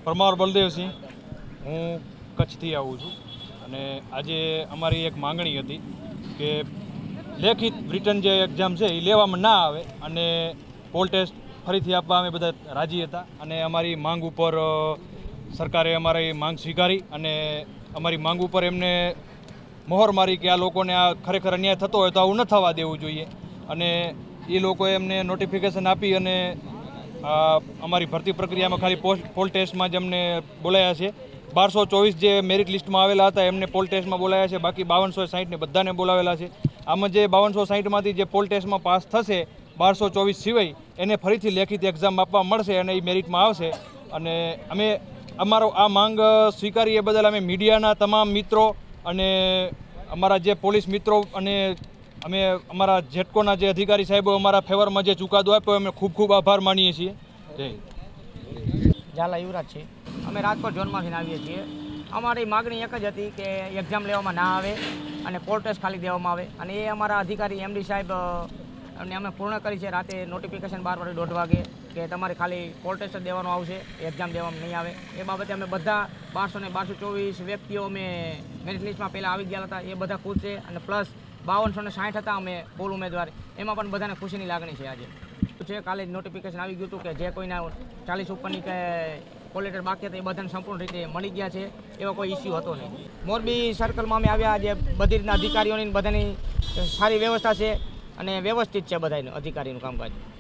પરમાર બલદેવસિંહ, હું કચ્છથી આવું છું અને આજે અમારી એક માંગણી હતી કે લેખિત રિટર્ન જે એક્ઝામ છે એ લેવામાં ના આવે અને પોલ ટેસ્ટ ફરીથી આપવા અમે બધા રાજી હતા અને અમારી માંગ ઉપર સરકારે અમારી માંગ સ્વીકારી અને અમારી માંગ ઉપર એમને મોહર મારી કે આ લોકોને આ ખરેખર અન્યાય થતો હોય તો આવું ન થવા દેવું જોઈએ અને એ લોકોએ એમને નોટિફિકેશન આપી અને અમારી ભરતી પ્રક્રિયામાં ખાલી પોલ ટેસ્ટમાં જ અમને બોલાયા છે. 1224 જે મેરિટ લિસ્ટમાં આવેલા હતા એમને પોલ ટેસ્ટમાં બોલાયા છે, બાકી 5260 ને બધાને બોલાવેલા છે. આમાં જે 5260માંથી જે પોલ ટેસ્ટમાં પાસ થશે 1224 સિવાય એને ફરીથી લેખિત એક્ઝામ આપવા મળશે અને એ મેરિટમાં આવશે અને અમે અમારો આ માંગ સ્વીકારી એ બદલ અમે મીડિયાના તમામ મિત્રો અને અમારા જે પોલીસ મિત્રો અને અમે અમારા જેટકોના જે અધિકારી સાહેબો અમારા ફેવરમાં જે ચુકાદો આપ્યો અમે ખૂબ ખૂબ આભાર માનીએ છીએ. જય ઝાલા યુવરાજ છે. અમે રાજકોટ ઝોનમાંથી આવીએ છીએ. અમારી માગણી એક જ હતી કે એક્ઝામ લેવામાં ના આવે અને પોલ ટેસ્ટ ખાલી દેવામાં આવે અને એ અમારા અધિકારી એમડી સાહેબ અને અમે પૂર્ણ કરી છે. રાતે નોટિફિકેશન 12 વાગે કે તમારે ખાલી પોલ ટેસ્ટ જ દેવાનો આવશે, એક્ઝામ દેવામાં નહીં આવે. એ બાબતે અમે બધા 1224 વ્યક્તિઓ અમે મેરિટ લિસ્ટમાં પહેલાં આવી ગયા હતા, એ બધા ખુશ છે અને પ્લસ 5260 હતા અમે પોલ ઉમેદવાર, એમાં પણ બધાને ખુશીની લાગણી છે. આજે છે કાલે જ નોટિફિકેશન આવી ગયું હતું કે જે કોઈના 40 ઉપરની કે કોલ લેટર બાકી હતા એ બધાને સંપૂર્ણ રીતે મળી ગયા છે, એવો કોઈ ઇસ્યુ હતો નહીં. મોરબી સર્કલમાં અમે આવ્યા, આજે બધી રીતના અધિકારીઓની બધાની સારી વ્યવસ્થા છે અને વ્યવસ્થિત છે બધાનું અધિકારીનું કામકાજ.